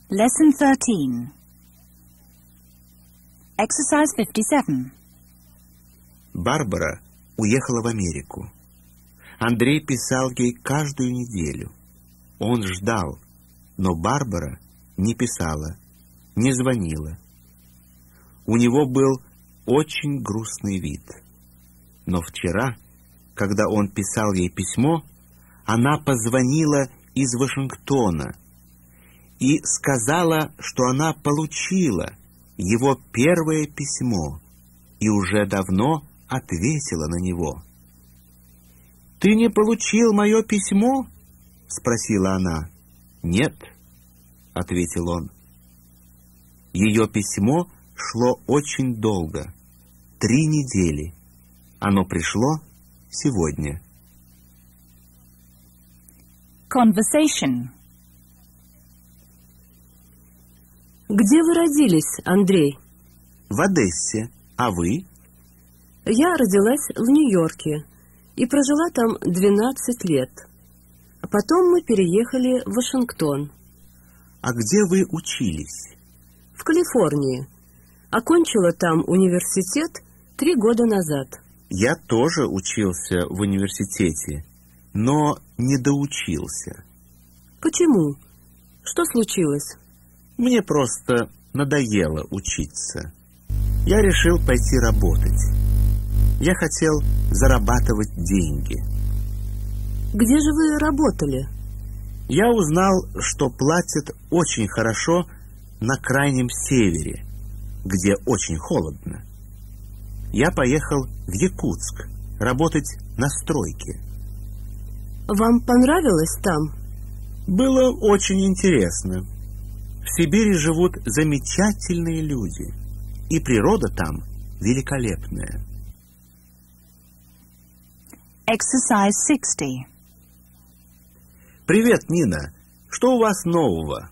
Lesson 13. Exercise 57. Барбара уехала в Америку. Андрей писал ей каждую неделю. Он ждал, но Барбара не писала, не звонила. У него был очень грустный вид. Но вчера, когда он писал ей письмо, она позвонила из Вашингтона и сказала, что она получила его первое письмо и уже давно ответила на него. «Ты не получил мое письмо?» — спросила она. «Нет», — ответил он. Ее письмо шло очень долго, 3 недели. Оно пришло сегодня. Conversation. Где вы родились, Андрей? В Одессе. А вы? Я родилась в Нью-Йорке и прожила там 12 лет. А потом мы переехали в Вашингтон. А где вы учились? В Калифорнии. Окончила там университет 3 года назад. Я тоже учился в университете, но не доучился. Почему? Что случилось? Мне просто надоело учиться. Я решил пойти работать. Я хотел зарабатывать деньги. Где же вы работали? Я узнал, что платят очень хорошо на крайнем севере, где очень холодно. Я поехал в Якутск работать на стройке. Вам понравилось там? Было очень интересно. В Сибири живут замечательные люди, и природа там великолепная. Exercise 60. Привет, Нина. Что у вас нового?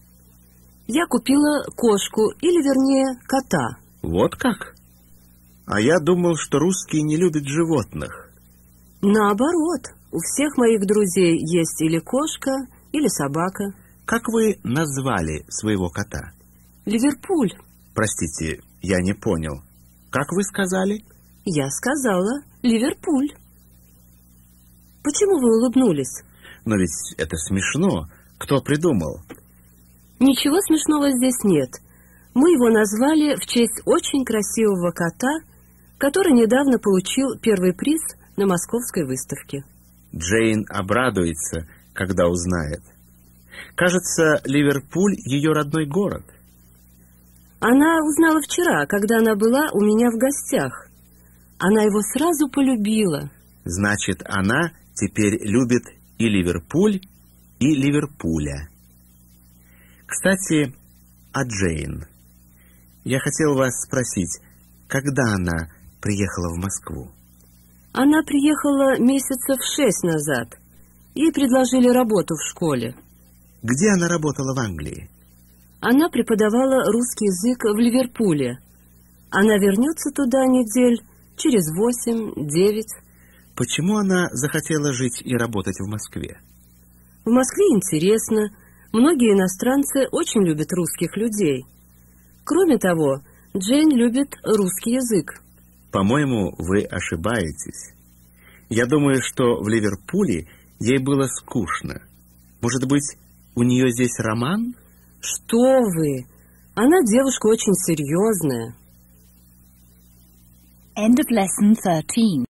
Я купила кошку, или вернее кота. Вот как? А я думал, что русские не любят животных. Наоборот, у всех моих друзей есть или кошка, или собака. Как вы назвали своего кота? Ливерпуль. Простите, я не понял. Как вы сказали? Я сказала Ливерпуль. Почему вы улыбнулись? Но ведь это смешно. Кто придумал? Ничего смешного здесь нет. Мы его назвали в честь очень красивого кота, который недавно получил первый приз на московской выставке. Джейн обрадуется, когда узнает. Кажется, Ливерпуль — ее родной город. Она узнала вчера, когда она была у меня в гостях. Она его сразу полюбила. Значит, она теперь любит и Ливерпуль, и Ливерпуля. Кстати, о Джейн. Я хотел вас спросить, когда она приехала в Москву? Она приехала месяцев 6 назад. Ей предложили работу в школе. Где она работала в Англии? Она преподавала русский язык в Ливерпуле. Она вернется туда недель через 8-9. Почему она захотела жить и работать в Москве? В Москве интересно. Многие иностранцы очень любят русских людей. Кроме того, Джейн любит русский язык. По-моему, вы ошибаетесь. Я думаю, что в Ливерпуле ей было скучно. Может быть, у нее здесь роман? Что вы? Она девушка очень серьезная. End of lesson 13.